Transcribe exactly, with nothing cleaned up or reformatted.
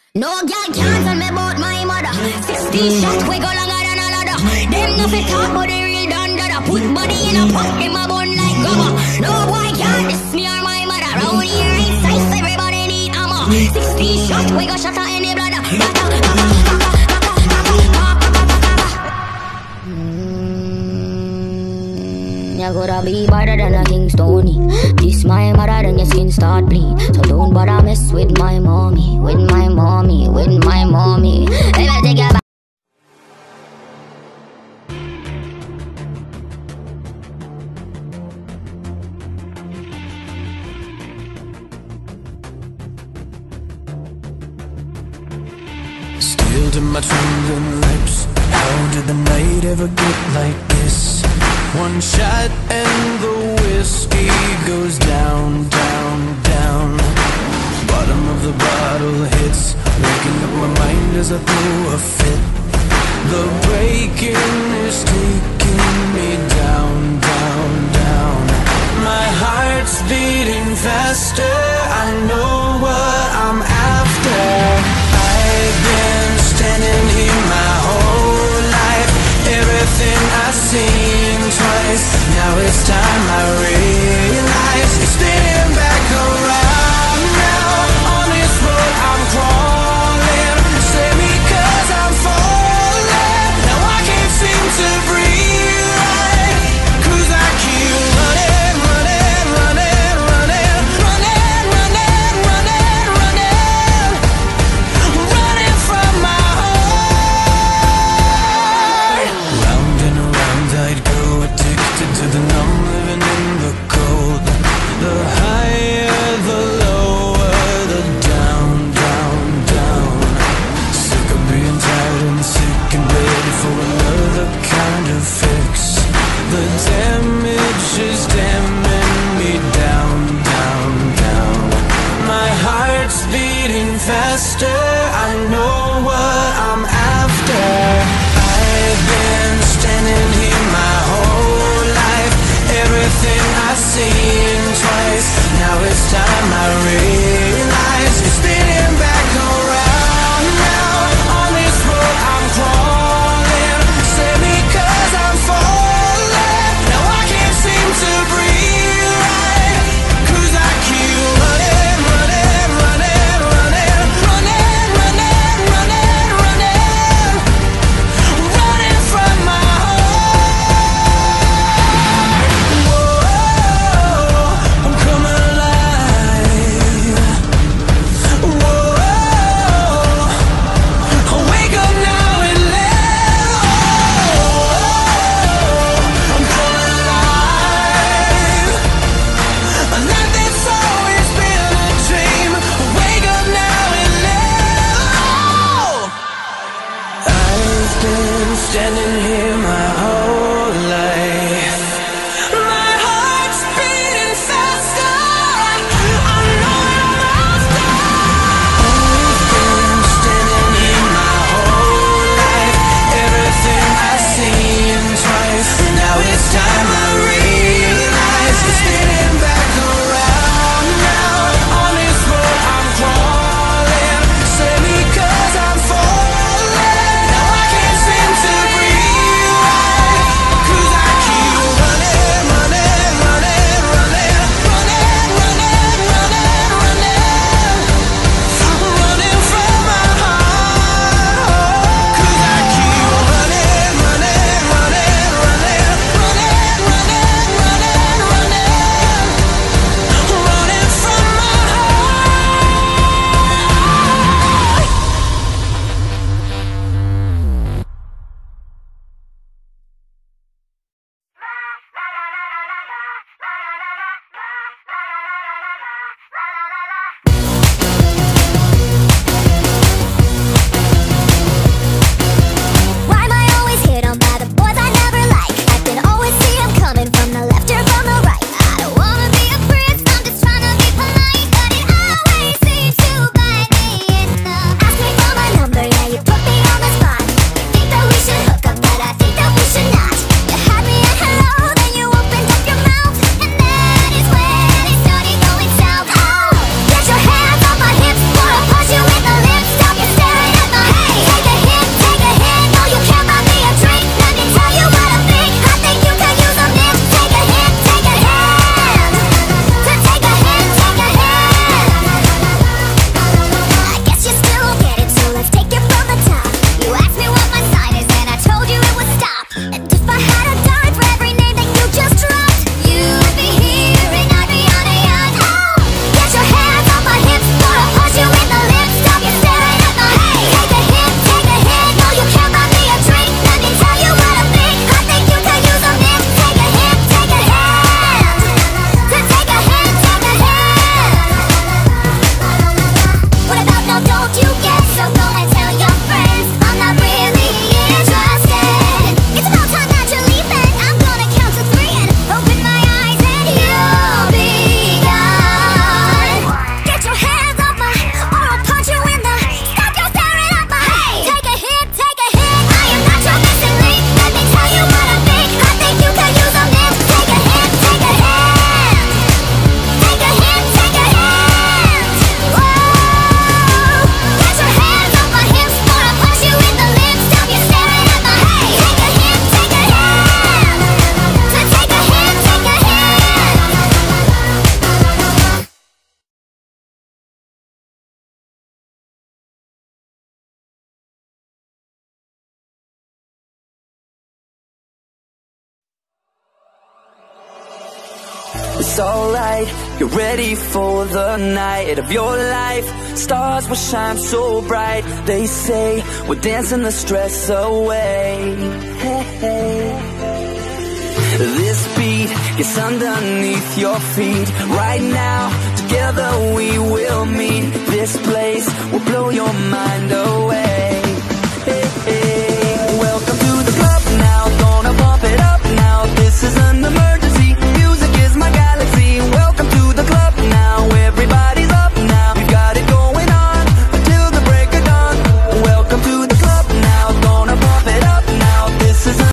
No girl can't tell me about my mother. Sixteen shots we go longer than another. Them no fit talk but they real done dada. Put body in a pot, them a bun like gummer. No boy can't diss me or my mother. Round here ain't size, everybody need ammo. Sixteen shots we go shut out any bladder. You gotta be better than a King Stony. This my mother, then your skin start bleed. So don't bother mess with my mommy, with my mommy, with my mommy. Let me take your back. Still to my trembling lips. How did the night ever get like this? One shot and the whiskey goes down, down, down. Bottom of the bottle hits, waking up my mind as I throw a fit. The breaking is taking me down, down, down. My heart's beating faster, I know what I'm after. I've been standing here my whole life, everything I've seen twice. Now it's time I realize it's spinning back around. Now on this road I'm crawling, save me cause I'm falling. Now I can't seem to breathe right, cause I keep running, running, running, running, running, running, running, running, running from my heart. Round and around I'd go, addicted to the numb, living in the cold. The higher, the lower, the down, down, down. Sick of being tired and sick and ready for another kind of fix. The damage is damning me down, down, down. My heart's beating faster, I know what I'm after. I've been standing here my whole life, everything I've seen twice. Now it's time I realize it's spinning back around. Now on this road I'm crawling, save me cause I'm falling. Now I can't seem to breathe right, cause I keep running, running, running, running, running, running, running, running, running from my heart. Whoa, I'm coming alive. it's alright. You're ready for the night of your life. Stars will shine so bright. They say we're dancing the stress away. Hey, hey. This beat is underneath your feet. Right now, together we will meet. This place will blow your mind.